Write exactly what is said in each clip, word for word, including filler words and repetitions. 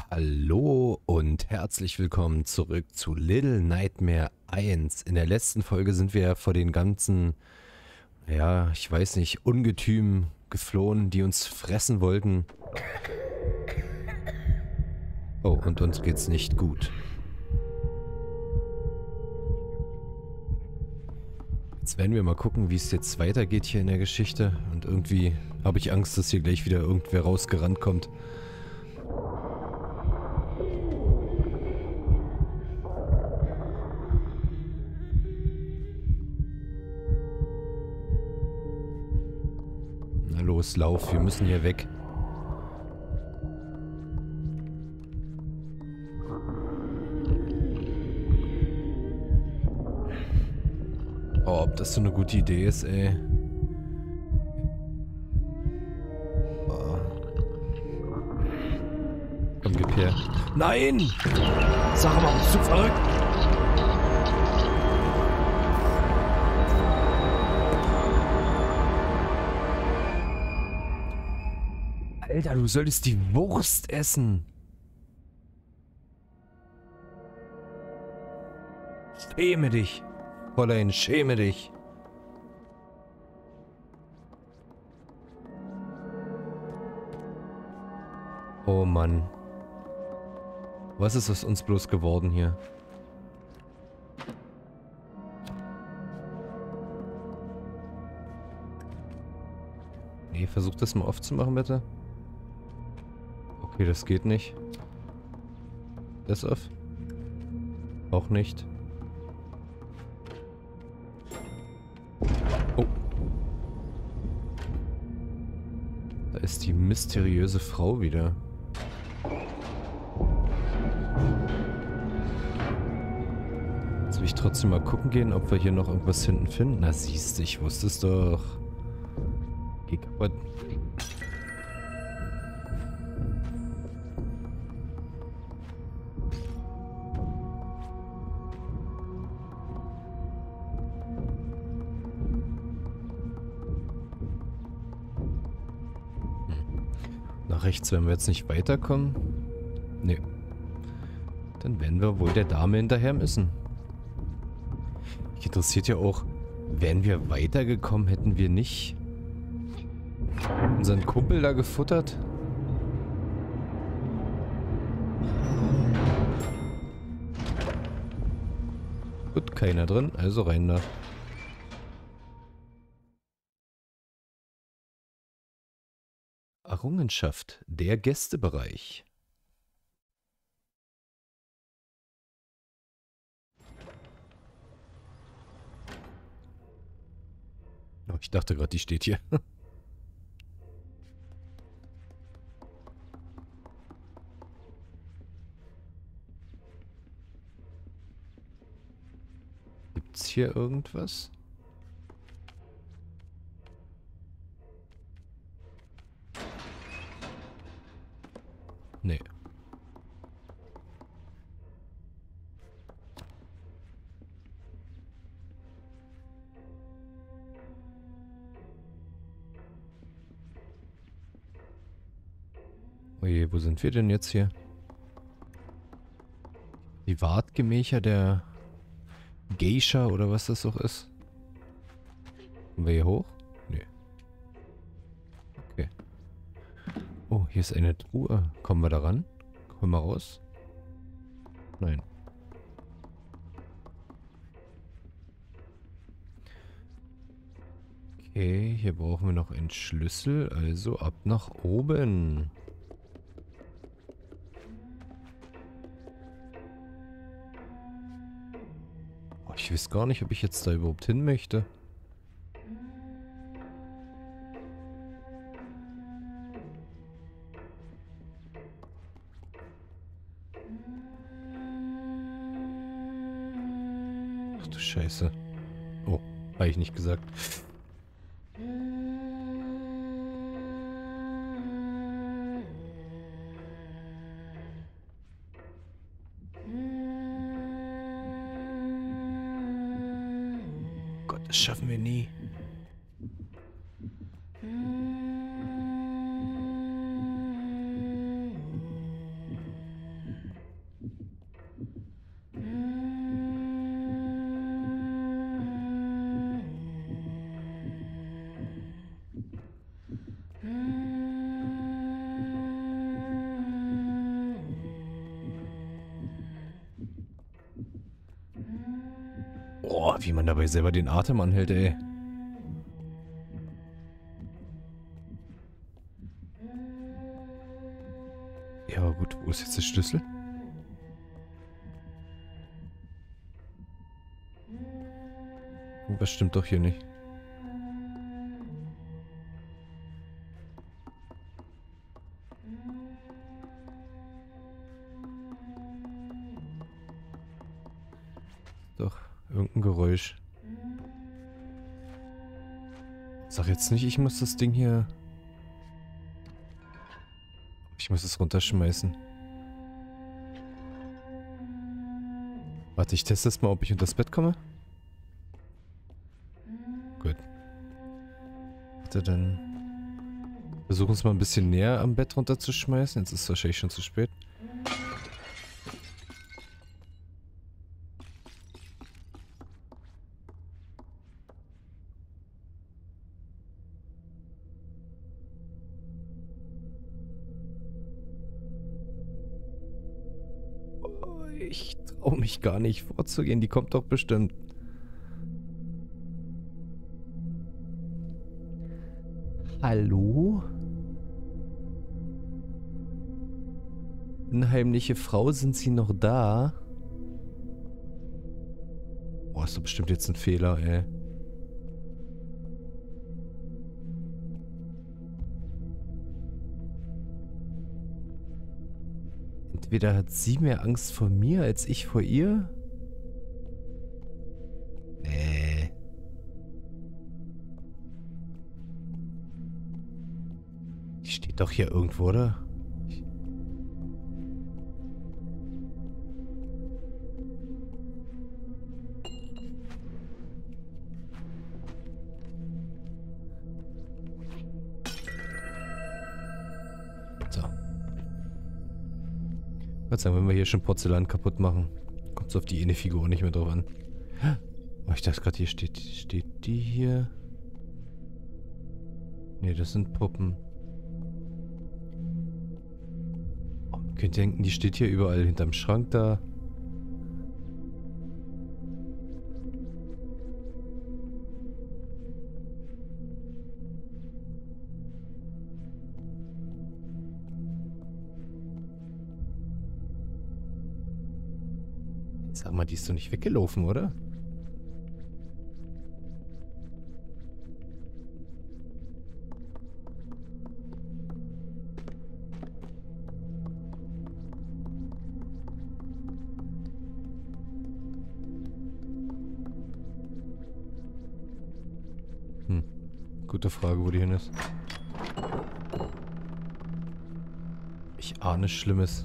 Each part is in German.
Hallo und herzlich willkommen zurück zu Little Nightmare eins. In der letzten Folge sind wir vor den ganzen, ja, ich weiß nicht, Ungetümen geflohen, die uns fressen wollten. Oh, und uns geht's nicht gut. Jetzt werden wir mal gucken, wie es jetzt weitergeht hier in der Geschichte. Und irgendwie habe ich Angst, dass hier gleich wieder irgendwer rausgerannt kommt. Na los, lauf, wir müssen hier weg. Oh, ob das so eine gute Idee ist, ey. Oh. Komm, gib her. Nein! Sag mal, bist du verrückt? Alter, du solltest die Wurst essen. Schäme dich. Fräulein, schäme dich. Oh Mann. Was ist aus uns bloß geworden hier? Nee, versuch das mal aufzumachen, bitte. Okay, das geht nicht. Das auf? Auch nicht. Oh. Da ist die mysteriöse Frau wieder. Jetzt will ich trotzdem mal gucken gehen, ob wir hier noch irgendwas hinten finden. Na siehst du, ich wusste es doch. Geh kaputt. Nach rechts werden wir jetzt nicht weiterkommen. Nee. Dann werden wir wohl der Dame hinterher müssen. Mich interessiert ja auch, wären wir weitergekommen, hätten wir nicht unseren Kumpel da gefuttert? Gut, keiner drin, also rein da. Errungenschaft, der Gästebereich. Oh, ich dachte gerade, die steht hier. Gibt's hier irgendwas? Nee. Oje, wo sind wir denn jetzt hier? Privatgemächer der Geisha oder was das auch ist. Kommen wir hier hoch? Nee. Okay. Oh, hier ist eine Truhe. Kommen wir da ran? Kommen wir raus? Nein. Okay, hier brauchen wir noch einen Schlüssel. Also ab nach oben. Oh, ich weiß gar nicht, ob ich jetzt da überhaupt hin möchte. Ach du Scheiße. Oh, habe ich nicht gesagt. Gott, das schaffen wir nie. Boah, wie man dabei selber den Atem anhält, ey. Ja, aber gut, wo ist jetzt der Schlüssel? Das stimmt doch hier nicht. Doch, irgendein Geräusch. Sag jetzt nicht, ich muss das Ding hier... Ich muss es runterschmeißen. Warte, ich teste das mal, ob ich unter das Bett komme. Gut. Warte, dann... Versuchen es mal ein bisschen näher am Bett runterzuschmeißen. Jetzt ist es wahrscheinlich schon zu spät. Ich traue mich gar nicht vorzugehen. Die kommt doch bestimmt. Hallo? Unheimliche Frau, sind Sie noch da? Boah, ist doch bestimmt jetzt ein Fehler, ey. Entweder hat sie mehr Angst vor mir, als ich vor ihr? Nee. Die steht doch hier irgendwo, oder? Ich so. Was sagen, wenn wir hier schon Porzellan kaputt machen, kommt es auf die eine Figur nicht mehr drauf an. Oh, ich dachte gerade, hier steht, steht die hier. Ne, das sind Puppen. Oh, man könnte denken, die steht hier überall hinterm Schrank da. Sag mal, die ist doch nicht weggelaufen, oder? Hm. Gute Frage, wo die hin ist. Ich ahne Schlimmes.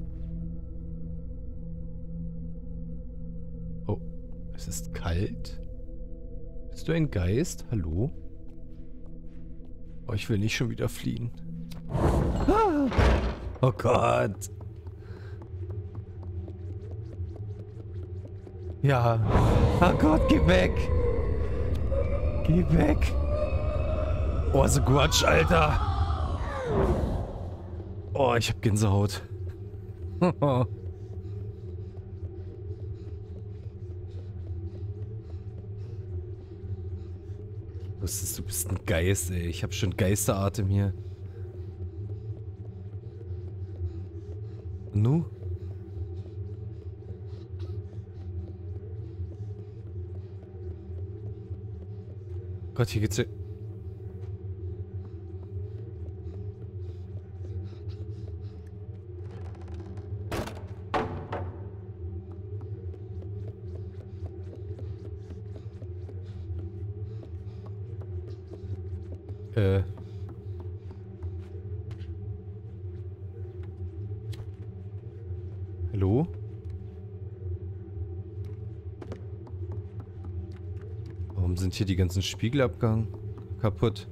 Es ist kalt. Bist du ein Geist? Hallo? Oh, ich will nicht schon wieder fliehen. Ah! Oh Gott. Ja. Oh Gott, geh weg. Geh weg. Oh, so Quatsch, Alter. Oh, ich hab Gänsehaut. Du bist ein Geist, ey. Ich hab schon Geisteratem hier. Nu? Gott, hier geht's ja... Äh. Hallo? Warum sind hier die ganzen Spiegelabgang kaputt?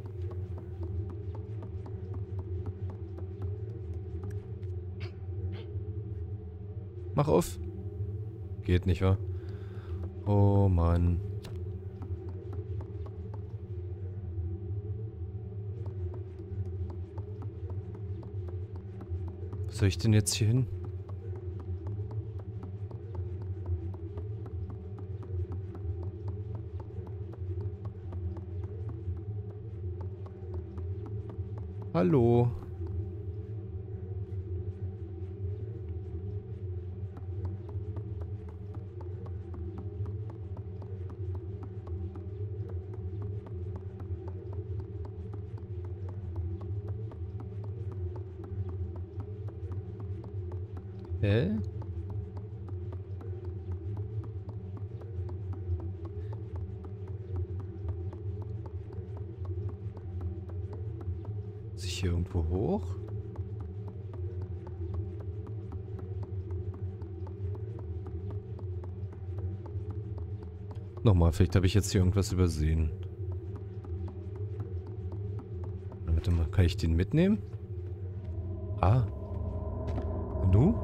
Mach auf. Geht nicht, wa? Oh Mann. Was soll ich denn jetzt hier hin? Hallo. Hä? Muss ich hier irgendwo hoch? Nochmal, vielleicht habe ich jetzt hier irgendwas übersehen. Warte mal, kann ich den mitnehmen? Ah. Nu?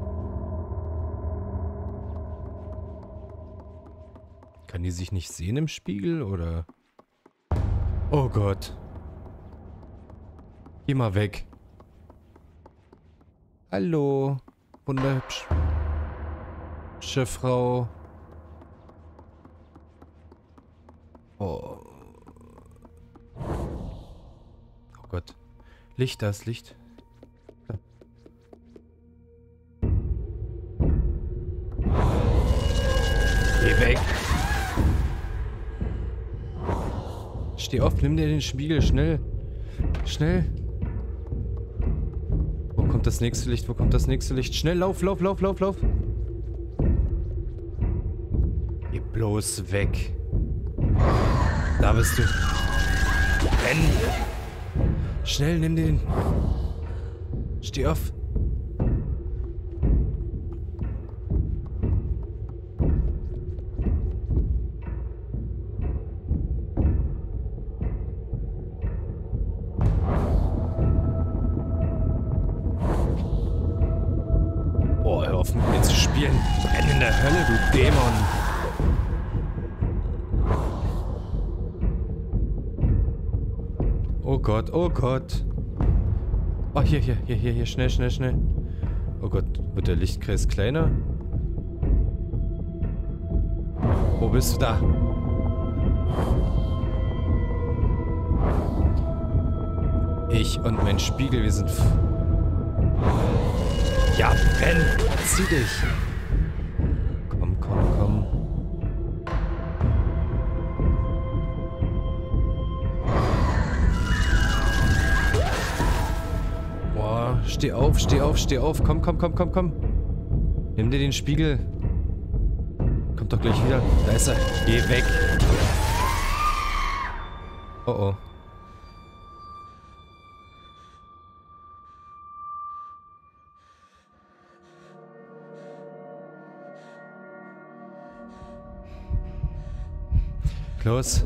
Kann die sich nicht sehen im Spiegel, oder? Oh Gott. Geh mal weg. Hallo. Wunderhübsch. Hübsche Frau. Oh. Oh Gott. Licht, da ist Licht. Da. Geh weg. Steh auf, nimm dir den Spiegel, schnell. Schnell. Wo kommt das nächste Licht? Wo kommt das nächste Licht? Schnell, lauf, lauf, lauf, lauf, lauf. Geh bloß weg. Da bist du. Renn. Schnell, nimm den. Steh auf. Boah, hör auf mit mir zu spielen. Brenn in der Hölle, du Dämon. Oh Gott, oh Gott. Oh, hier, hier, hier, hier, hier, schnell, schnell, schnell. Oh Gott, wird der Lichtkreis kleiner? Wo bist du da? Ich und mein Spiegel, wir sind... Ja, Ben, zieh dich. Komm, komm, komm. Boah, steh auf, steh auf, steh auf. Komm, komm, komm, komm, komm. Nimm dir den Spiegel. Kommt doch gleich wieder. Da ist er. Geh weg. Oh, oh. Los.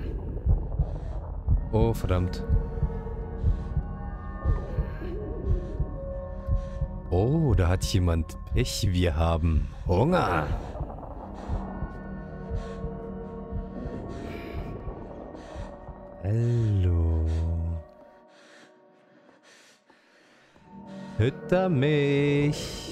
Oh, verdammt. Oh, da hat jemand Pech. Wir haben Hunger. Hallo. Fütter mich.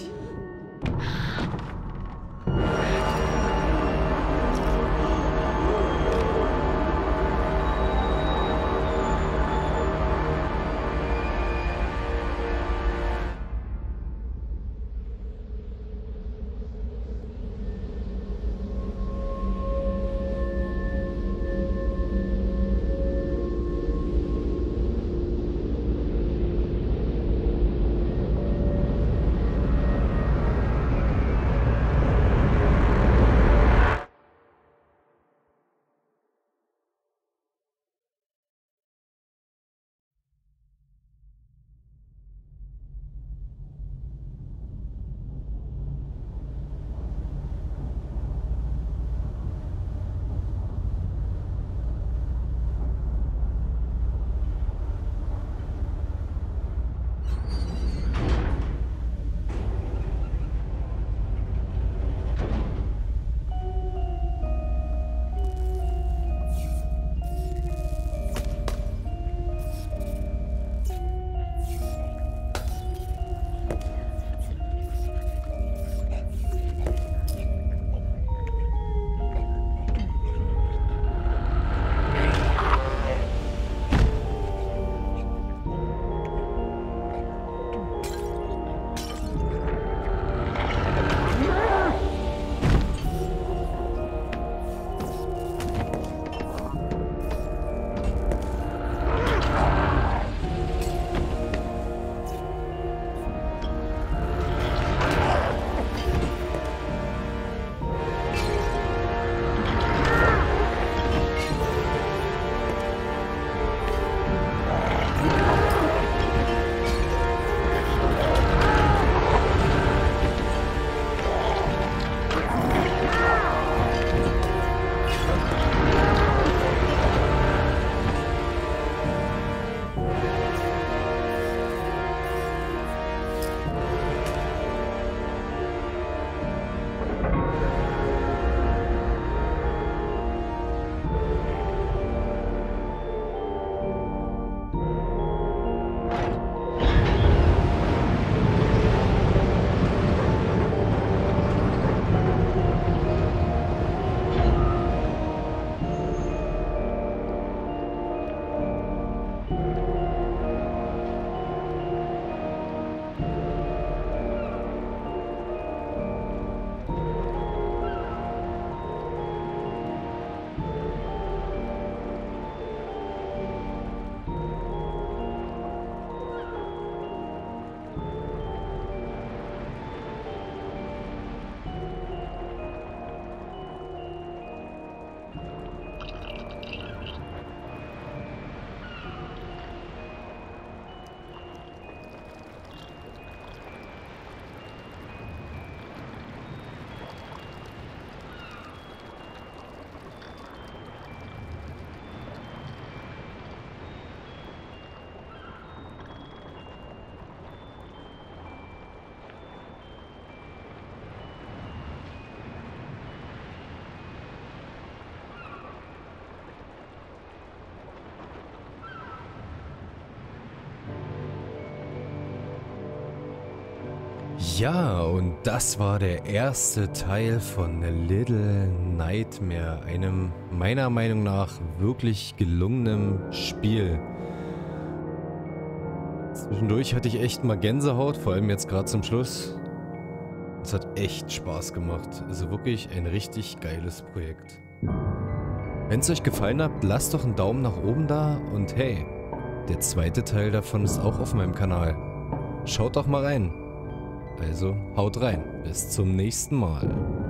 Ja, und das war der erste Teil von Little Nightmare, einem meiner Meinung nach wirklich gelungenen Spiel. Zwischendurch hatte ich echt mal Gänsehaut, vor allem jetzt gerade zum Schluss. Es hat echt Spaß gemacht, also wirklich ein richtig geiles Projekt. Wenn es euch gefallen hat, lasst doch einen Daumen nach oben da und hey, der zweite Teil davon ist auch auf meinem Kanal. Schaut doch mal rein. Also, haut rein. Bis zum nächsten Mal.